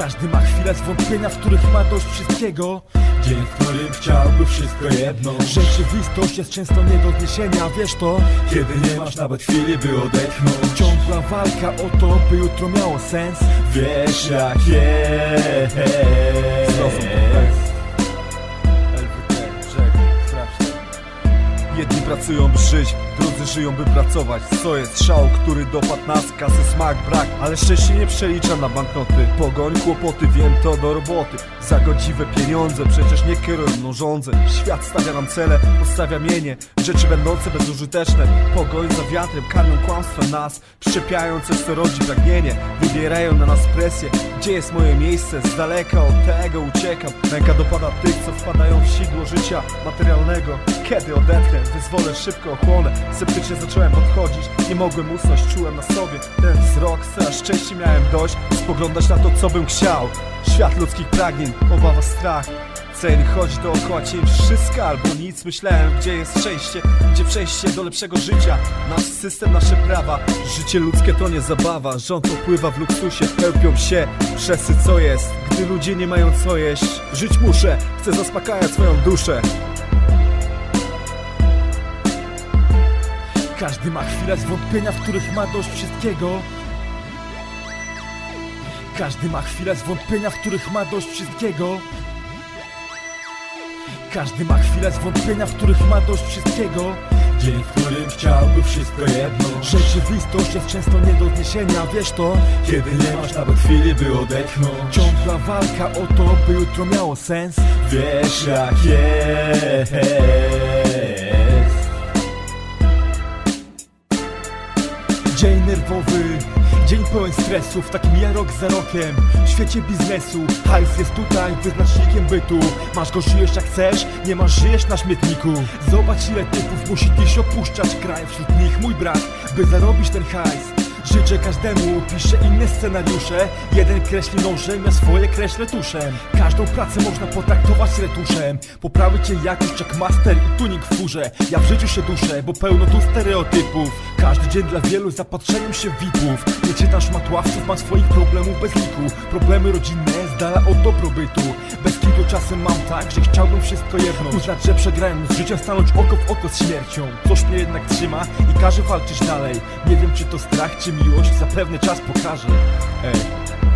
Każdy ma chwilę zwątpienia, w których ma dość wszystkiego. Dzień, w którym chciałby wszystko jedno. Rzeczywistość jest często nie do zniesienia, wiesz to? Kiedy nie masz nawet chwili, by odetchnąć. Ciągła walka o to, by jutro miało sens. Wiesz jak jest. Zrozum to bez LWT, Rzek, sprawdź. Jedni pracują by żyć, drudzy żyją by pracować. Co jest szał, który dopadł nas, kasy, smak, brak. Ale szczęście nie przeliczam na banknoty. Pogoń, kłopoty, wiem to do roboty. Za godziwe pieniądze, przecież nie kieruję mną rządzę. Świat stawia nam cele, postawia mienie. Rzeczy będące bezużyteczne. Pogoń za wiatrem, karmią kłamstwem nas. Przyczepiają coś, co rodzi pragnienie. Wybierają na nas presję. Gdzie jest moje miejsce? Z daleka od tego uciekam. Ręka dopada tych, co wpadają w sidło życia materialnego. Kiedy odetchnę, wyzwolę, szybko ochłonę. Sceptycznie zacząłem podchodzić, nie mogłem usnąć, czułem na sobie ten wzrok. Coraz szczęście miałem dość, spoglądać na to, co bym chciał. Świat ludzkich pragnień, obawa, strach. Cel chodzi dookoła cień, wszystko albo nic. Myślałem, gdzie jest szczęście, gdzie przejście do lepszego życia. Nasz system, nasze prawa. Życie ludzkie to nie zabawa. Rząd opływa w luksusie, pełpią się przesy, co jest, gdy ludzie nie mają co jeść. Żyć muszę, chcę zaspokajać swoją duszę. Każdy ma chwilę zwątpienia, w których ma dość wszystkiego. Każdy ma chwilę zwątpienia, w których ma dość wszystkiego. Każdy ma chwilę zwątpienia, w których ma dość wszystkiego. Dzień, w którym chciałby wszystko jedno. Rzeczywistość jest często nie do zniesienia, wiesz to? Kiedy nie masz nawet chwili, by odetchnąć. Ciągła walka o to, by jutro miało sens. Wiesz jak jest. Dzień nerwowy, dzień pełen stresów, tak mija rok za rokiem. W świecie biznesu, hajs jest tutaj wyznacznikiem bytu. Masz go, żyjesz jak chcesz, nie masz, żyjesz na śmietniku. Zobacz ile typów musi dziś opuszczać kraj. Wśród nich mój brat, by zarobić ten hajs. Życzę każdemu, piszę inne scenariusze. Jeden kreśli nożem, ja swoje kreślę tuszem. Każdą pracę można potraktować retuszem. Poprawię cię jakość jak master i tuning w furze. Ja w życiu się duszę, bo pełno tu stereotypów. Każdy dzień dla wielu zapatrzeniem się w VIP-ów. Nie czytasz matławców, mam swoich problemów bez liku. Problemy rodzinne z dala od dobrobytu. Bez kitu czasem mam tak, że chciałbym wszystko jedno. Uznać, że przegrałem z życiem, stanąć oko w oko z śmiercią. Coś mnie jednak trzyma i każe walczyć dalej. Nie wiem czy to strach, czy miłość, zapewne czas pokaże. Ej.